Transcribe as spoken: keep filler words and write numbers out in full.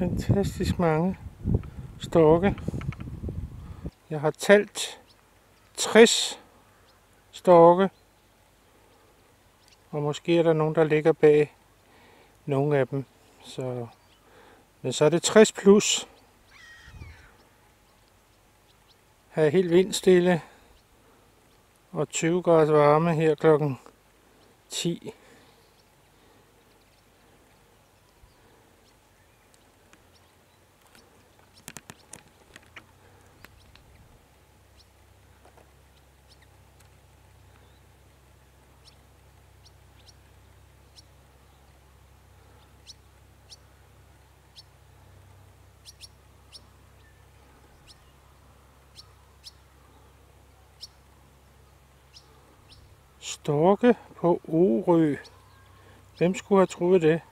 Fantastisk mange storke. Jeg har talt tres storke, og måske er der nogen, der ligger bag nogle af dem. Så, men så er det tres plus. Her er helt vindstille og tyve grader varme her klokken ti. Storke på Orø. Hvem skulle have troet det?